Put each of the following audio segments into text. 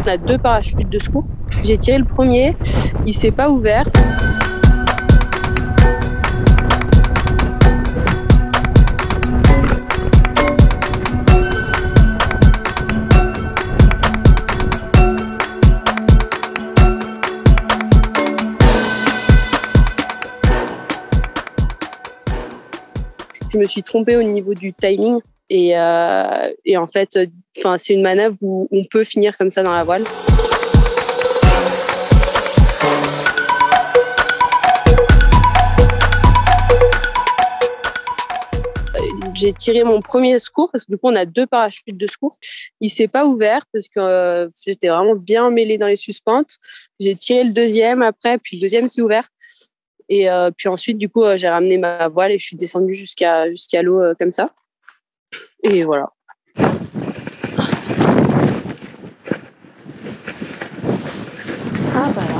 On a 2 parachutes de secours. J'ai tiré le premier, il s'est pas ouvert. Je me suis trompée au niveau du timing et en fait, c'est une manœuvre où on peut finir comme ça dans la voile. J'ai tiré mon premier secours parce que du coup on a 2 parachutes de secours. Il s'est pas ouvert parce que j'étais vraiment bien mêlée dans les suspentes. J'ai tiré le deuxième après, puis le deuxième s'est ouvert. Et puis ensuite, du coup, j'ai ramené ma voile et je suis descendue jusqu'à l'eau comme ça. Et voilà. Ah, voilà.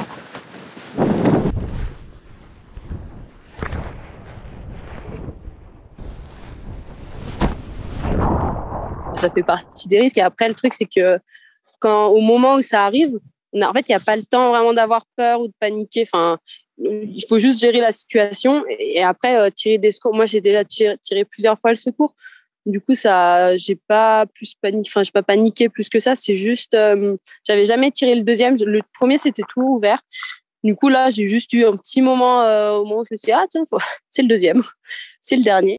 Ça fait partie des risques. Et après, le truc, c'est que au moment où ça arrive, en fait, il n'y a pas le temps vraiment d'avoir peur ou de paniquer. Enfin, il faut juste gérer la situation et après tirer des secours. Moi, j'ai déjà tiré plusieurs fois le secours. Du coup, j'ai pas paniqué plus que ça. C'est juste, j'avais jamais tiré le deuxième. Le premier, c'était tout ouvert. Du coup, là, j'ai juste eu un petit moment au moment où je me suis dit, ah tiens, c'est le deuxième, c'est le dernier.